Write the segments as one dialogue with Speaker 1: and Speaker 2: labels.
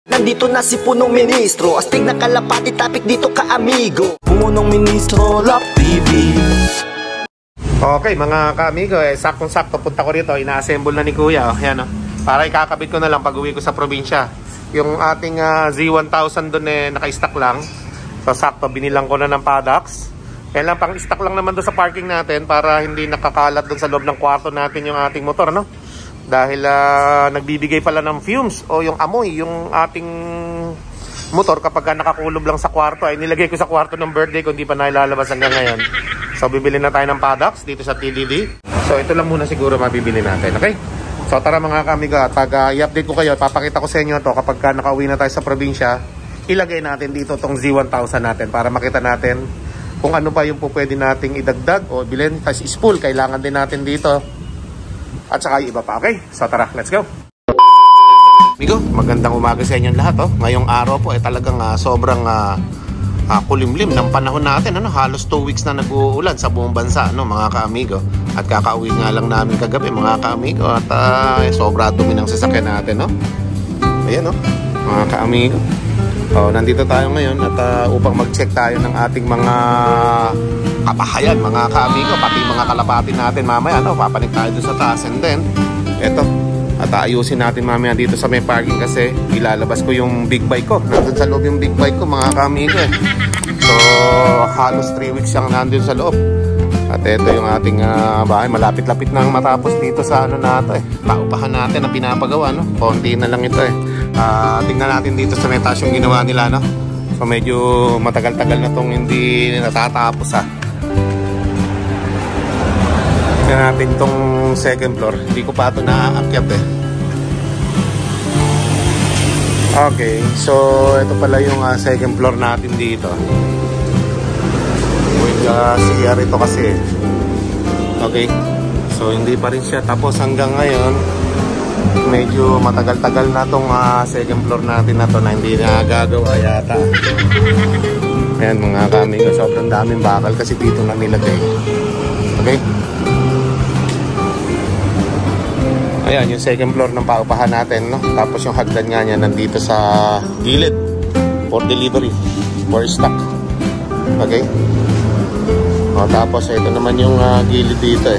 Speaker 1: Nandito na si punong ministro, astig na kalapati, tapik dito ka amigo. Punong ministro, Lap TV.
Speaker 2: Okay mga ka-amigo, saktong-sakto punta ko rito, ina-assemble na ni Kuya. Yan, para ikakabit ko na lang pag uwi ko sa probinsya. Yung ating Z1000 doon naka-stock lang. So sakto, binilang ko na ng products. Kaya lang, pang-stock lang naman doon sa parking natin para hindi nakakalat doon sa loob ng kwarto natin yung ating motor, no? Dahil nagbibigay pala ng fumes o yung amoy yung ating motor kapag nakakulob lang sa kwarto. Ay nilagay ko sa kwarto ng birthday ko, hindi pa nailalabas hanggang ngayon. So bibili na tayo ng products dito sa TDD. So ito lang muna siguro mabibili natin, okay? So tara mga ka-amigo, pag i-update ko kayo, papakita ko sa inyo to kapag nakauwi na tayo sa probinsya. Ilagay natin dito tong Z1000 natin para makita natin kung ano pa yung pwede nating idagdag o bilhin. Kasi spool kailangan din natin dito. At saka yung iba pa, okay? So tara, let's go! Amigo, magandang umaga sa inyong lahat. Ngayong araw po ay talagang sobrang kulimlim ng panahon natin. Halos 2 weeks na nag-uulan sa buong bansa, mga ka-amigo. At kakauwi nga lang namin kagabi, mga ka-amigo. At sobra dumi ng sasakyan natin. Ayan, mga ka-amigo. Nandito tayo ngayon at upang mag-check tayo ng ating mga kapahayan, mga ka-amigo, pati mga kalapati natin mamaya, papanik tayo doon sa taas. And then, eto, at ayusin natin mamaya dito sa may parking kasi ilalabas ko yung big bike ko. Nandun sa loob yung big bike ko, mga ka-amigo. So, halos 3 weeks siyang nandun sa loob. At eto yung ating bahay, malapit-lapit nang matapos dito sa nato paupahan natin na pinapagawa, konti na lang ito tingnan natin dito sa may taas yung ginawa nila, so medyo matagal-tagal na tong hindi natatapos. Tingnan natin tong second floor, hindi ko pa ito naaakyat Okay, so ito pala yung second floor natin dito. With CR ito kasi. Okay, so hindi pa rin siya tapos hanggang ngayon. Medyo matagal-tagal na tong second floor natin na to na hindi nagagawa yata. Ayan mga ka-amigo, sobrang daming bakal kasi dito na nilagay. Okay, ayan yung second floor ng paupahan natin, tapos yung hagdan nga niya nandito sa gilid for delivery, for stock. Okay, tapos ito naman yung gilid dito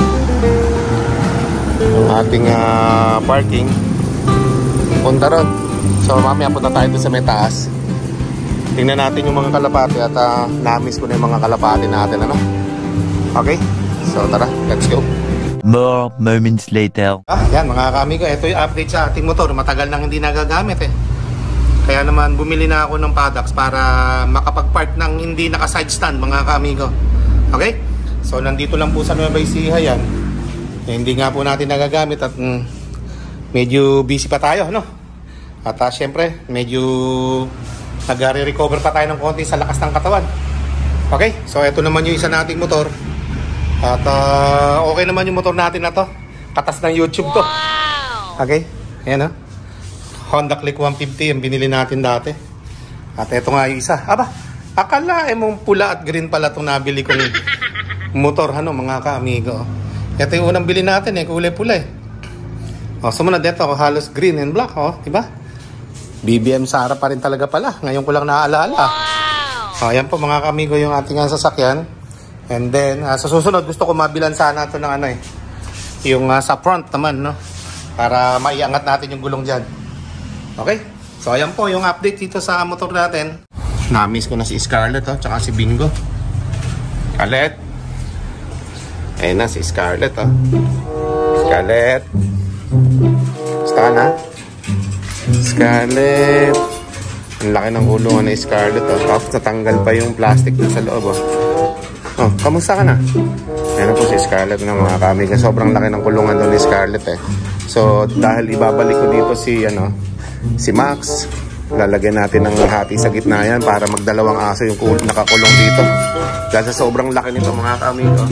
Speaker 2: yung ating parking punta ron. So mamaya punta tayo doon sa may taas, tingnan natin yung mga kalapati at na-miss ko na yung mga kalapati natin, okay, so tara, let's go.
Speaker 3: More moments later.
Speaker 2: Yan mga ka-amigo, ito yung update sa ating motor. Matagal nang hindi nagagamit kaya naman bumili na ako ng products para makapag-park ng hindi naka-side stand, mga ka-amigo. Okay, so nandito lang po sa Nueva Ecija yan. Hindi nga po natin nagagamit at medyo busy pa tayo, At syempre, medyo nag-recover pa tayo ng konti sa lakas ng katawan. Okay, so ito naman yung isa nating motor. At okay naman yung motor natin na to. Katas ng YouTube to. Okay, ayan Honda Click 150 yung binili natin dati. At ito nga yung isa. Akalain mong pula at green pala itong nabili kong motor, mga ka-amigo. Ito yung unang bili natin, kulay pula sumunod dito, halos green and black, diba? BBM Sara pa rin talaga pala. Ngayon ko lang naaalala. Ayan po mga ka-amigo yung ating sasakyan. And then, sa susunod, gusto ko mabilan sana ito ng yung sa front naman, para maiangat natin yung gulong dyan. Okay? So, ayan po yung update dito sa motor natin. Na-miss ko na si Scarlett, tsaka si Bingo. Scarlett. Ayan na si Scarlett, Scarlett. Gusto ka na? Scarlett. Ang laki ng kulungan ni Scarlett, Tapos natanggal pa yung plastic dun sa loob, kamusta ka na? Ayan po si Scarlett na mga kamiga. Sobrang laki ng kulungan doon ni Scarlett So dahil ibabalik ko dito si Max, lalagyan natin ng hati sa gitna yan para magdalawang aso yung nakakulong dito. Dahil sa sobrang laki nito mga kamiga.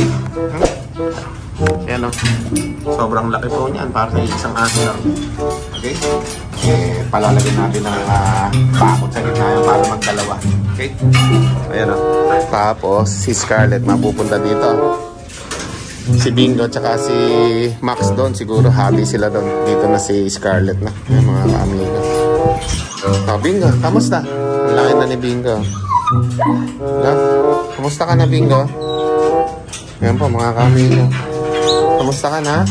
Speaker 2: Ayan sobrang laki po niyan para sa isang aso lang. Okay? Palalagyan natin ng bakod sa gitna yan para magdalawa. Okay? Ayan Tapos si Scarlett mapupunta dito. Si Bingo tsaka si Max doon. Siguro happy sila doon. Dito na si Scarlett na. Ayan mga ka-amiga. Bingo, kamusta? Ang laki na ni Bingo. Kamusta ka na, Bingo? Yan po, mga kamigo. Kamusta ka na?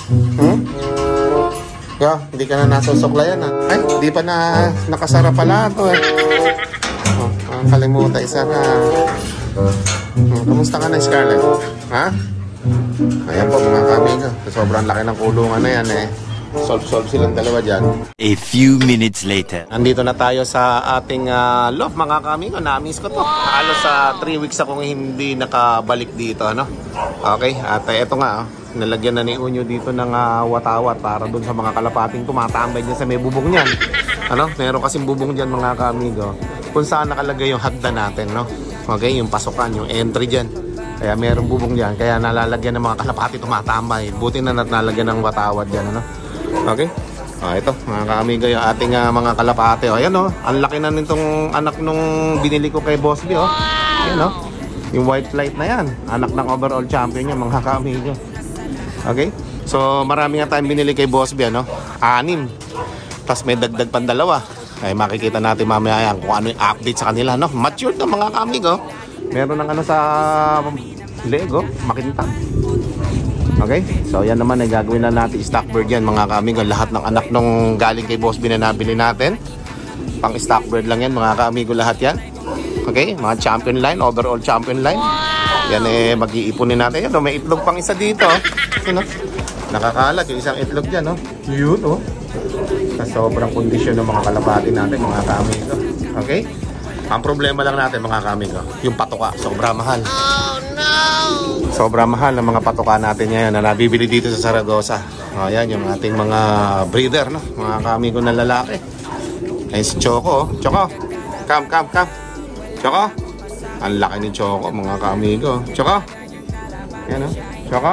Speaker 2: Hindi ka na nasusuklayan, ha? Ay, hindi pa na nakasara pala ito, eh. Kalimutan, isa na. Kamusta ka na, Scarlett? Ha? Ayan po, mga kamigo. Sobrang laki ng kulungan na yan, eh. Solve silang dalawa dyan.
Speaker 3: A few minutes later.
Speaker 2: Nandito na tayo sa ating loft, mga kamigo. Na-miss ko to. Halos 3 weeks akong hindi nakabalik dito, ano? Okay, at eto nga, nalagyan na ni Unyo dito ng watawat para dun sa mga kalapating tumatambay dyan sa may bubong niyan. Ano? Meron kasing bubong dyan, mga kamigo, kung saan nakalagay yung hagdan natin, no? Okay, yung pasukan, yung entry dyan. Kaya meron bubong dyan, kaya nalalagyan ng mga kalapati tumatambay. Buti na nalagyan ng watawat dyan, ano? Okay? Ito, mga kaamigo, yung ating mga kalapate. Ayan, ang laki na nitong anak nung binili ko kay Boss B, Ayan, yung white flight na yan. Anak ng overall champion niya, mga kaamigo. Okay? So, marami nga tayong binili kay Boss B, 6. Tapos may dagdag pang 2. Ay, makikita natin mamaya yan kung ano yung update sa kanila, no? Matured na, mga kaamigo. Meron ng sa Lego, makintab. Okay, so yan naman ay gagawin na natin stock bird yan, mga kamigo. Lahat ng anak nung galing kay Boss B na nabili natin, pang stock bird lang yan, mga kamigo, lahat yan. Okay, mga champion line, overall champion line. Yan mag-iipunin natin yan. May itlog pang isa dito, nakakalat yung isang itlog dyan, yun, sa sobrang kondisyon ng mga kalapati natin, mga kamigo. Okay, ang problema lang natin, mga kamigo, yung patuka, sobrang mahal. Sobrang mahal ng mga patuka natin ngayon na nabibili dito sa Zaragoza. Ayan yung ating mga breeder, mga kamigo na lalaki. Ayan si Choco. Choco, come. Choco, ang laki ni Choco, mga kamigo. Choco, ayan, Choco,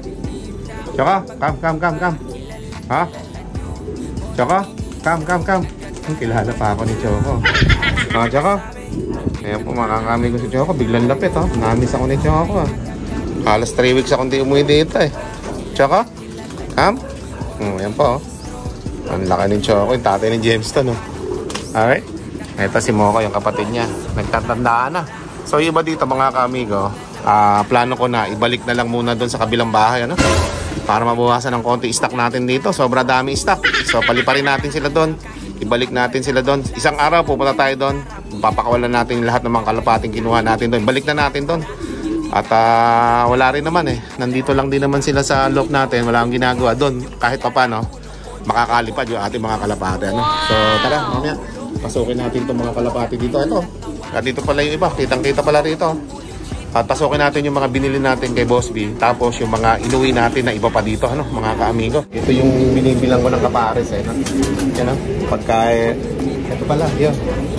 Speaker 2: come. Ha? Choco, come. Kilala pa ako ni Choco. Choco, ayan po, mga kamigo, si Choco. Biglang lapit, Namis ako ni Choco, Halos 3 weeks akong di umuwi dito, Choco, come. Ayan po, ang laki ng Choco, yung tatay ni Jamestown, Alright. Ito si Moco, yung kapatid niya. Nagtatandaan na. So iba dito, mga kamigo, plano ko na ibalik na lang muna doon sa kabilang bahay, para mabawasan ng konti stock natin dito. Sobra dami stock. So paliparin natin sila doon. Ibalik natin sila doon. Isang araw pupunta tayo doon. Papakawalan natin lahat ng mga kalapating kinuha natin doon. Balik na natin doon. At wala rin naman, nandito lang din naman sila sa loft natin. Wala akong ginagawa doon. Kahit pa paano, makakalipad yung ating mga kalapate, So tara, mamaya pasukin natin itong mga kalapate dito. Ito, dito pala yung iba. Kitang-kita pala rito. At pasukin natin yung mga binili natin kay Boss B. Tapos yung mga inuwi natin na iba pa dito, mga kaamigo. Ito yung binibilang ko ng kapares, Yan, pagka, ito pala, yun.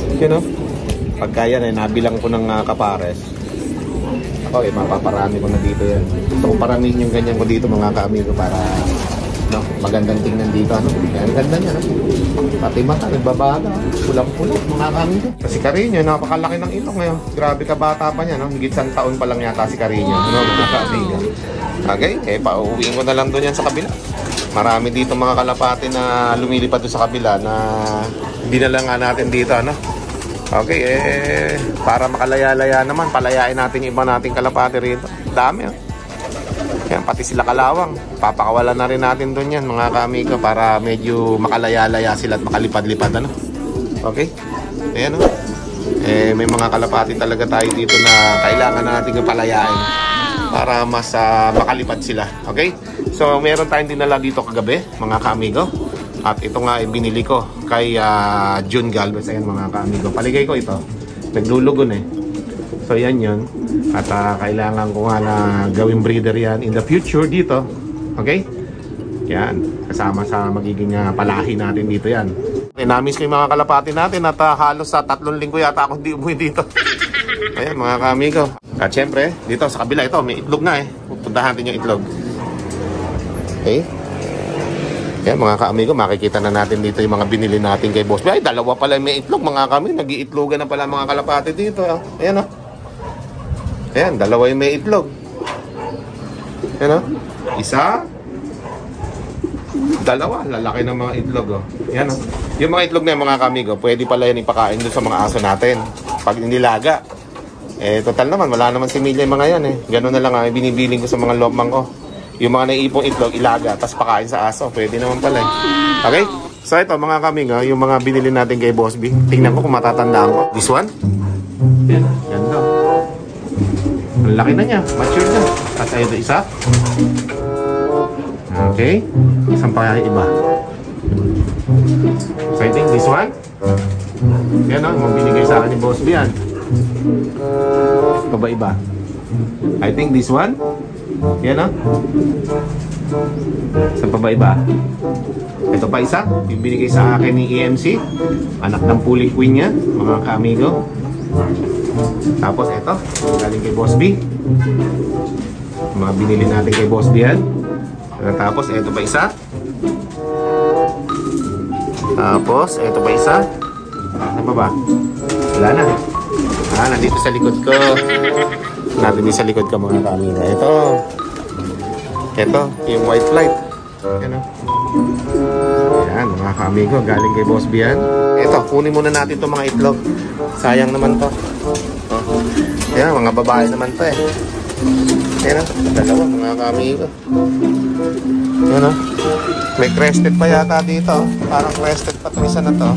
Speaker 2: Pagka yan, nabilang ko ng kapares. Ako, mapaparami ko na dito yan. Gusto ko paramihin yung ganyan ko dito, mga kaamigo, para magandang tingnan dito, Yan, ganda niya, Pati mata, nagbabaga, pulang-pulang, mga kamigo. Si Carino, napakalaki ng ilong ngayon. Grabe ka, bata pa niya, Higit 1 taon pa lang yata si Carino, mga kamigo. Okay, pauwiin ko na lang doon yan sa kabila. Marami dito mga kalapati na lumilipad doon sa kabila na dinala nga natin dito, Okay, para makalaya-laya naman, palayain natin yung iba nating kalapati rito. Dami, Yan, pati sila kalawang. Papakawalan na rin natin doon yan, mga kamigo, para medyo makalaya-laya sila at makalipad-lipad, Okay? Ayan, may mga kalapati talaga tayo dito na kailangan na natin palayain para mas makalipad sila. Okay? So, meron tayong dinala dito kagabi, mga kamigo. At ito nga ay binili ko kay June Galvez. Ayan, mga kaamigo. Paligay ko ito. Naglulugon, So yan yun. At kailangan ko nga na gawing breeder yan in the future dito. Okay? Yan. Kasama sa magiging palahi natin dito yan. Namis ko yung mga kalapati natin at halos sa 3 linggo yata ako hindi umuwi dito. Ayan, mga kaamigo. At syempre, dito sa kabila ito, may itlog na Pupuntahan natin yung itlog. Okay? Yan, mga kaamigo, makikita na natin dito yung mga binili natin kay Boss B. Ay, 2 pala may itlog, mga kaamigo. Nag-iitlogan na pala mga kalapati dito. Ayan, Ayan, 2 yung may itlog. Ayan, isa. Dalawa, lalaki ng mga itlog, oh. Yan, oh. Yung mga itlog na yung mga kamigo, pwede pala yan ipakain doon sa mga aso natin. Pag nilaga. Eh, total naman, wala naman si Milya yung mga yan, eh. Ganun na lang, binibiling ko sa mga lomang ko. Yung mga naiipong itlog, ilaga, tapos pakain sa aso. Pwede naman pala, eh. Okay? So, ito, mga kamigo, yung mga binili natin kay Boss B. Tingnan ko kung matatandaan ko. This one? Yan, ganda. Ang laki na niya, mature na. Tapos ito isa. Okay. Isang pa iba. So I think this one. Yan o, binigay sa akin ni Boss B yan. Ito ba iba? I think this one. Yan o. Isang pa ba iba? Ito pa isa. Yung binigay sa akin ni EMC. Anak ng Puli Queen niya, mga ka-amigo. Tapos ito, galing kay Boss B. Mga binili natin kay Boss B yan. Tapos ito pa isa. Tapos ito pa isa. Ano pa ba? Wala na. Nandito sa likod ko. Nandito sa likod ko mga kamera. Ito yung white flight. Yan o. Yan mga kamigo, galing kay Boss B yan. Ito, kunin muna natin itong mga itlog. Sayang naman to. Yan, mga babae naman to eh. Yan o, dalawa mga kamigo. Yan o. May crested pa yata dito. Parang crested pa itong isa na to.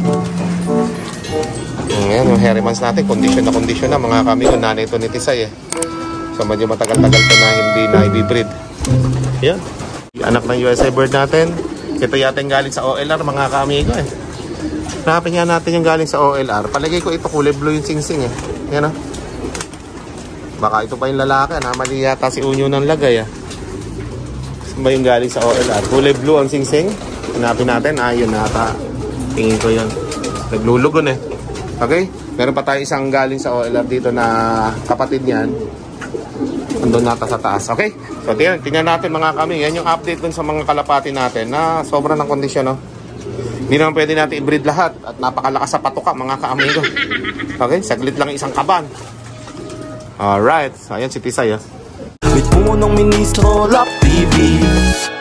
Speaker 2: Yan, yung Herrimans natin, condition na mga kamigo. Nanay ito ni Tisay eh. So medyo matagal-tagal to na hindi na i-breed. Yan. Anak ng USA bird natin. Ito yata yung galing sa OLR mga kamigo eh. Hanapin nga natin yung galing sa OLR. Palagay ko ito kulay blue yung singsing eh. Yan o. Baka ito pa yung lalaki. Mali yata si Unyo ng lagay ah. Saan ba yung galing sa OLR? Kulay blue ang singsing. Hanapin natin. Yun nata. Tingin ko yun. Naglulugon eh. Okay? Meron pa tayo isang galing sa OLR dito na kapatid niyan. Andun nata sa taas. Okay? So tingnan natin mga kami. Yan yung update dun sa mga kalapati natin na sobrang ng kondisyon. No? Hindi naman pwede natin i-breed lahat. At napakalakas sa patuka mga ka-amigo. Okay? Saglit lang isang kaban. Alright. So ayan si Tisay.
Speaker 1: With punong ministro, Love TV.